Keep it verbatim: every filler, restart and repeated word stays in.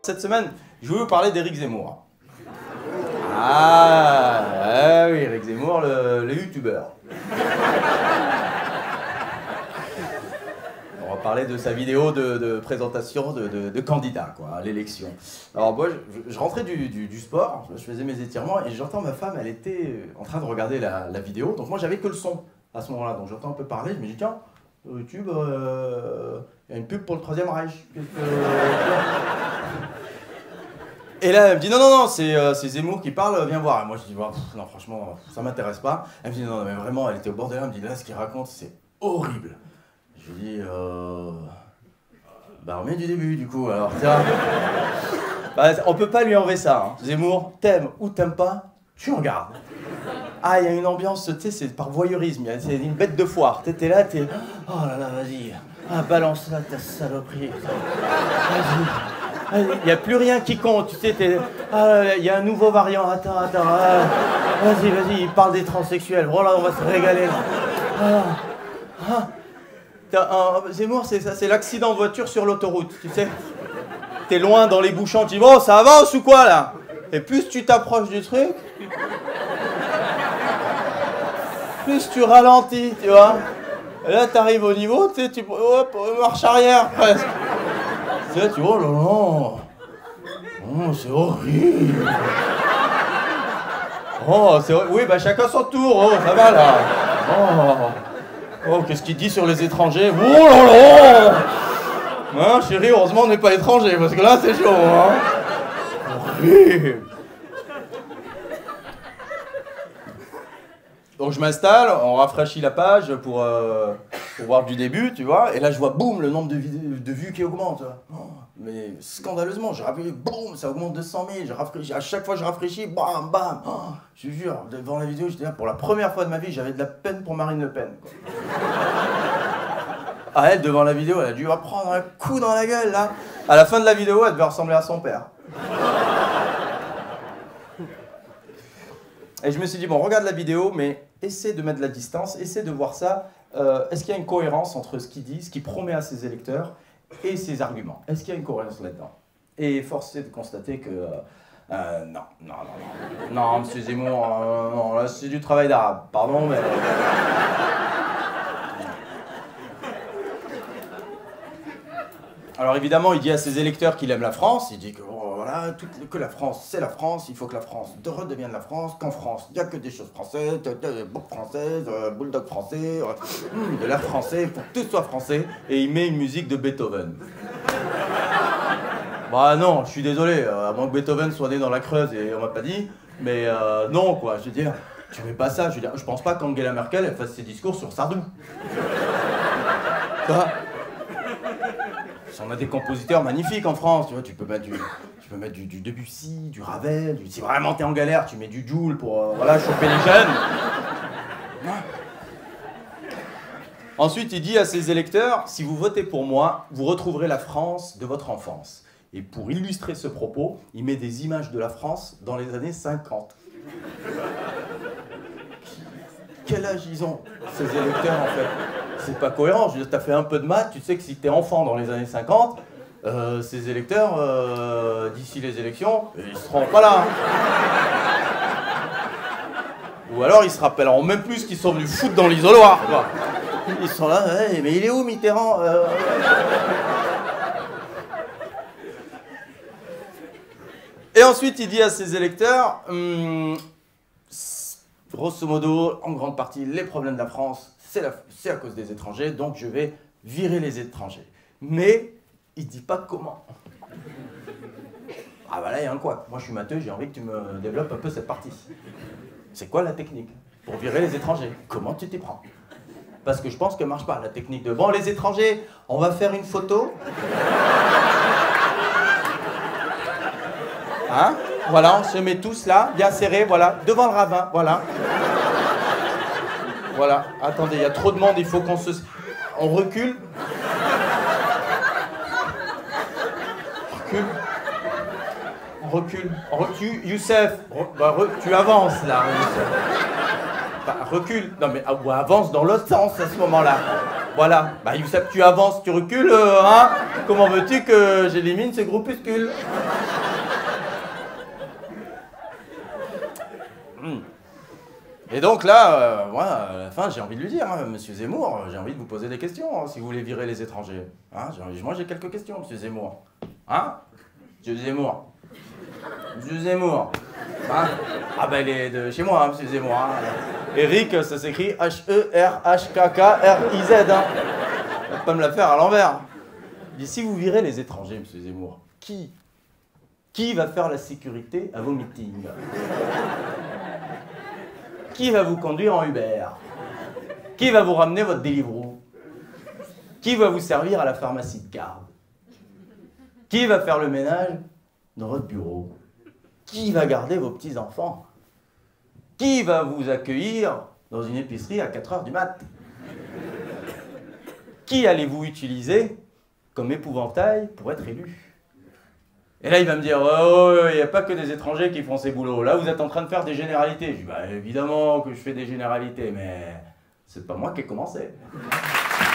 Cette semaine, je voulais vous parler d'Éric Zemmour. Ah, ah oui, Éric Zemmour, le, le youtubeur. On va parler de sa vidéo de, de présentation de, de, de candidat, quoi, à l'élection. Alors moi, je, je rentrais du, du, du sport, je faisais mes étirements et j'entends ma femme, elle était en train de regarder la, la vidéo. Donc moi, j'avais que le son à ce moment-là. Donc j'entends un peu parler, je me dis, tiens, sur YouTube, il euh, y a une pub pour le Troisième Reich. Et là, elle me dit, non, non, non, c'est euh, Zemmour qui parle, viens voir. Et moi, je dis, bah, pff, non, franchement, ça m'intéresse pas. Elle me dit, non, non, mais vraiment, elle était au bord de là, elle me dit, là, ce qu'il raconte, c'est horrible. Je lui dis, euh... bah, on met du début, du coup, alors, tiens. Bah, on peut pas lui enlever ça, hein. Zemmour, t'aimes ou t'aimes pas, tu regardes. Ah, il y a une ambiance, tu sais, c'est par voyeurisme, c'est une bête de foire. T'es là, t'es, oh là là, vas-y, ah, balance là ta saloperie. Vas-y. Il n'y a plus rien qui compte, tu sais, ah, il y a un nouveau variant, attends, attends, ah, vas-y, vas-y, il parle des transsexuels, voilà, on va se régaler. Ah, ah. Un, Zemmour, c'est ça, c'est l'accident de voiture sur l'autoroute, tu sais. T'es loin dans les bouchons, tu dis, bon, ça avance ou quoi, là? Et plus tu t'approches du truc, plus tu ralentis, tu vois. Et là, t'arrives au niveau, tu sais, tu hop, marche arrière, presque. Tu sais, tu vois, oh là là, oh, c'est horrible. Oh, c'est oui, bah chacun son tour, oh, ça va là. Oh, oh qu'est-ce qu'il dit sur les étrangers? Oh là là. Hein, chérie, heureusement on n'est pas étranger, parce que là c'est chaud, hein. Horrible. Donc je m'installe, on rafraîchit la page pour, euh, pour voir du début, tu vois, et là je vois, boum, le nombre de, de vues qui augmente. Oh, mais scandaleusement, je rafraîchis, boum, ça augmente de cent mille, je rafraîchis, à chaque fois je rafraîchis, bam, bam. Oh, je te jure, devant la vidéo, j'étais là, pour la première fois de ma vie, j'avais de la peine pour Marine Le Pen. Ah, elle, devant la vidéo, elle a dû prendre un coup dans la gueule, là. À la fin de la vidéo, elle devait ressembler à son père. Et je me suis dit, bon, regarde la vidéo, mais essaie de mettre de la distance, essaie de voir ça. Euh, Est-ce qu'il y a une cohérence entre ce qu'il dit, ce qu'il promet à ses électeurs et ses arguments? Est-ce qu'il y a une cohérence là-dedans? Et force est de constater que... Euh, euh, non, non, non, non, non, monsieur Zemmour, euh, non, là c'est du travail d'arabe, pardon, mais... Alors évidemment, il dit à ses électeurs qu'il aime la France, il dit que, oh, voilà, tout, que la France, c'est la France, il faut que la France redevienne la France, qu'en France, il n'y a que des choses françaises, boucle française, euh, bulldog français, euh, de l'air français, il faut que tout soit français, et il met une musique de Beethoven. Bah non, je suis désolé, euh, à moins que Beethoven soit né dans la Creuse, et on m'a pas dit, mais euh, non, quoi, je veux dire, tu mets pas ça, je veux dire, je pense pas qu'Angela Merkel, elle fasse ses discours sur Sardou. Ça. On a des compositeurs magnifiques en France, tu vois, tu peux mettre du, tu peux mettre du, du Debussy, du Ravel, du, si vraiment t'es en galère, tu mets du Joule pour, euh, voilà, choper les jeunes. Ensuite, il dit à ses électeurs, si vous votez pour moi, vous retrouverez la France de votre enfance. Et pour illustrer ce propos, il met des images de la France dans les années cinquante. Quel âge ils ont, ces électeurs, en fait? C'est pas cohérent, je veux dire, t'as fait un peu de maths, tu sais que si t'es enfant dans les années cinquante, euh, ces électeurs, euh, d'ici les élections, ils seront pas là. Ou alors ils se rappelleront même plus qu'ils sont venus foutre dans l'isoloir, quoi. Ils sont là, hey, mais il est où Mitterrand euh... Et ensuite il dit à ses électeurs, hum, grosso modo, en grande partie, les problèmes de la France, c'est à cause des étrangers, donc je vais virer les étrangers. Mais il dit pas comment. Ah bah là, il y a un quoi. Moi, je suis matheux, j'ai envie que tu me développes un peu cette partie. C'est quoi la technique pour virer les étrangers? Comment tu t'y prends? Parce que je pense qu'elle marche pas, la technique de... Bon, les étrangers, on va faire une photo. Hein? Voilà, on se met tous là, bien serrés, voilà, devant le ravin, voilà. Voilà, attendez, il y a trop de monde, il faut qu'on se... On recule. Recule. On recule. On recule. Youssef, re... bah, re... tu avances là, Youssef. Bah, recule. Non mais ou avance dans l'autre sens à ce moment-là. Voilà. Bah, Youssef, tu avances, tu recules, euh, hein? Comment veux-tu que j'élimine ces groupuscules? hmm. Et donc là, euh, moi, à la fin, j'ai envie de lui dire, hein, Monsieur Zemmour, j'ai envie de vous poser des questions, hein, si vous voulez virer les étrangers. Hein, j'ai- moi, j'ai quelques questions, Monsieur Zemmour. Hein? Monsieur Zemmour. Monsieur Zemmour. Hein? Ah ben, il est de chez moi, hein, Monsieur Zemmour. Hein. Eric, ça s'écrit H E R H K K R I Z. Hein. On va pas me la faire à l'envers. Il dit, si vous virez les étrangers, Monsieur Zemmour, qui Qui va faire la sécurité à vos meetings? Qui va vous conduire en Uber? Qui va vous ramener votre Deliveroo? Qui va vous servir à la pharmacie de garde? Qui va faire le ménage dans votre bureau? Qui va garder vos petits-enfants? Qui va vous accueillir dans une épicerie à quatre heures du mat? Qui allez-vous utiliser comme épouvantail pour être élu? Et là, il va me dire, oh, il n'y a pas que des étrangers qui font ces boulots. Là, vous êtes en train de faire des généralités. Je dis, bah, évidemment que je fais des généralités, mais c'est pas moi qui ai commencé.